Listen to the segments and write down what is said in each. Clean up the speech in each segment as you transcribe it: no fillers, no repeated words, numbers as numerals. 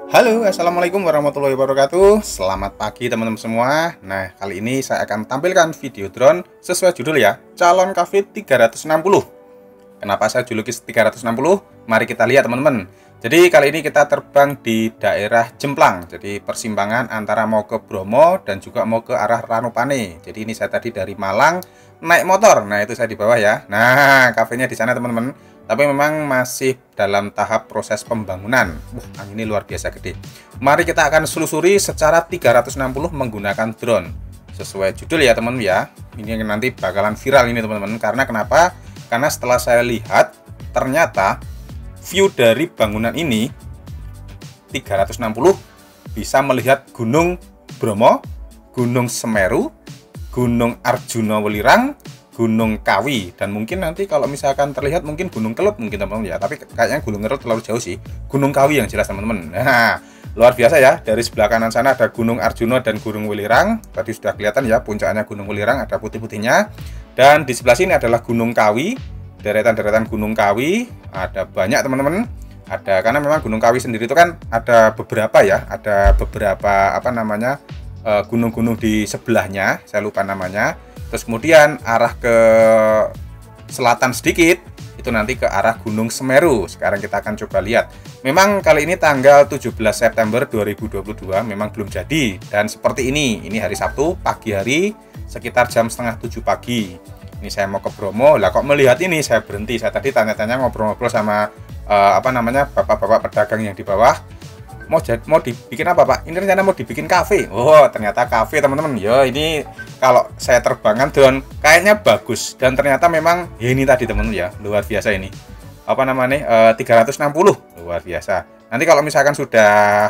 Halo, assalamualaikum warahmatullahi wabarakatuh. Selamat pagi teman-teman semua. Nah, kali ini saya akan tampilkan video drone sesuai judul ya, calon KV 360. Kenapa saya juluki 360? Mari kita lihat teman-teman. Jadi kali ini kita terbang di daerah Jemplang. Jadi persimpangan antara mau ke Bromo dan juga mau ke arah Ranupane. Jadi ini saya tadi dari Malang naik motor. Nah, itu saya di bawah ya. Nah, kafenya di sana teman-teman. Tapi memang masih dalam tahap proses pembangunan. Ini luar biasa gede. Mari kita akan selusuri secara 360 menggunakan drone. Sesuai judul ya teman-teman ya. Ini yang nanti bakalan viral ini teman-teman. Karena kenapa? Karena setelah saya lihat, ternyata view dari bangunan ini 360 bisa melihat Gunung Bromo, Gunung Semeru, Gunung Arjuna Welirang, Gunung Kawi, dan mungkin nanti kalau misalkan terlihat mungkin Gunung Kelud mungkin teman-teman ya, tapi kayaknya Gunung Kelud terlalu jauh sih. Gunung Kawi yang jelas teman-teman. Nah, luar biasa ya. Dari sebelah kanan sana ada Gunung Arjuna dan Gunung Welirang. Tadi sudah kelihatan ya puncaknya Gunung Welirang, ada putih-putihnya. Dan di sebelah sini adalah Gunung Kawi, deretan-deretan Gunung Kawi. Ada banyak teman-teman. Ada, karena memang Gunung Kawi sendiri itu kan ada beberapa ya, ada beberapa gunung-gunung di sebelahnya, saya lupa namanya. Terus kemudian arah ke selatan sedikit itu nanti ke arah Gunung Semeru. Sekarang kita akan coba lihat. Memang kali ini tanggal 17 September 2022 memang belum jadi. Dan seperti ini hari Sabtu pagi hari sekitar jam setengah 7 pagi. Ini saya mau ke Bromo. Lah kok melihat ini saya berhenti. Saya tadi tanya-tanya ngobrol-ngobrol sama bapak-bapak pedagang yang di bawah. Mau dibikin apa Pak? Ini rencana mau dibikin kafe. Oh, ternyata kafe teman-teman. Ya ini kalau saya terbangkan drone kayaknya bagus, dan ternyata memang ya ini tadi teman-teman ya, luar biasa ini. 360 luar biasa. Nanti kalau misalkan sudah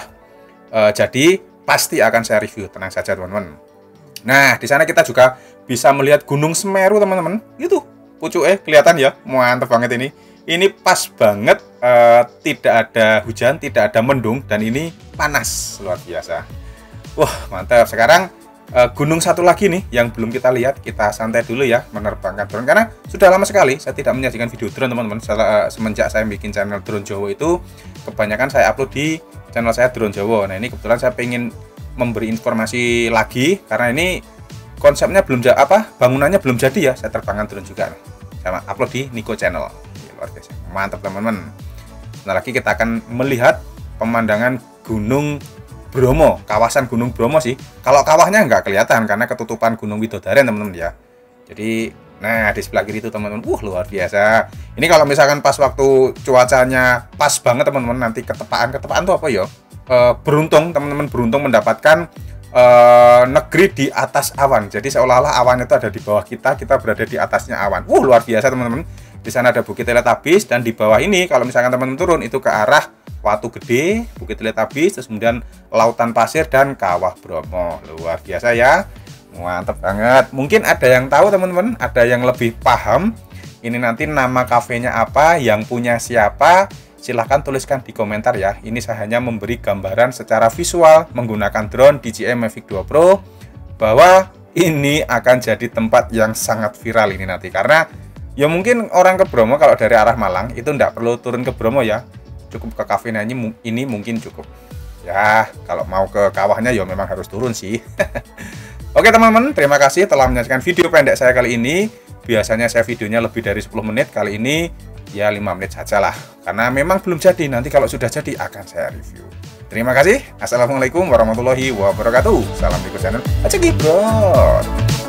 jadi pasti akan saya review, tenang saja teman-teman. Nah, di sana kita juga bisa melihat Gunung Semeru teman-teman. Itu pucuknya kelihatan ya, mantap banget ini. Ini pas banget, tidak ada hujan, tidak ada mendung, dan ini panas, luar biasa. Wah, mantap. Sekarang gunung satu lagi nih yang belum kita lihat, kita santai dulu ya menerbangkan drone. Karena sudah lama sekali saya tidak menyajikan video drone teman-teman. Semenjak saya bikin channel Drone Jowo itu, kebanyakan saya upload di channel saya Drone Jowo. Nah, ini kebetulan saya pengen memberi informasi lagi, karena ini konsepnya belum bangunannya belum jadi ya. Saya terbangkan drone juga, sama upload di Niko Channel. Luar biasa, mantap teman-teman. Sebentar lagi kita akan melihat pemandangan Gunung Bromo, kawasan Gunung Bromo sih. Kalau kawahnya nggak kelihatan karena ketutupan Gunung Widodaren teman-teman ya. Jadi, nah di sebelah kiri itu teman-teman, luar biasa. Ini kalau misalkan pas waktu cuacanya pas banget teman-teman, nanti ketepaan tuh apa ya? Beruntung teman-teman, beruntung mendapatkan negeri di atas awan. Jadi seolah-olah awan itu ada di bawah kita berada di atasnya awan. Luar biasa teman-teman. Di sana ada Bukit Teletabis, dan di bawah ini kalau misalkan teman-teman turun itu ke arah Watu Gede, Bukit Teletabis, terus kemudian lautan pasir dan Kawah Bromo. Luar biasa ya. Mantap banget. Mungkin ada yang tahu teman-teman, ada yang lebih paham ini nanti nama kafenya apa, yang punya siapa, silahkan tuliskan di komentar ya. Ini saya hanya memberi gambaran secara visual menggunakan drone DJI Mavic 2 Pro bahwa ini akan jadi tempat yang sangat viral ini nanti. Karena ya mungkin orang ke Bromo kalau dari arah Malang itu nggak perlu turun ke Bromo ya, cukup ke kafenya ini mungkin cukup. Ya kalau mau ke kawahnya ya memang harus turun sih. Oke teman-teman, terima kasih telah menyaksikan video pendek saya kali ini. Biasanya saya videonya lebih dari 10 menit, kali ini ya 5 menit saja lah. Karena memang belum jadi, nanti kalau sudah jadi akan saya review. Terima kasih. Assalamualaikum warahmatullahi wabarakatuh. Salam di channel Aceh Gibron.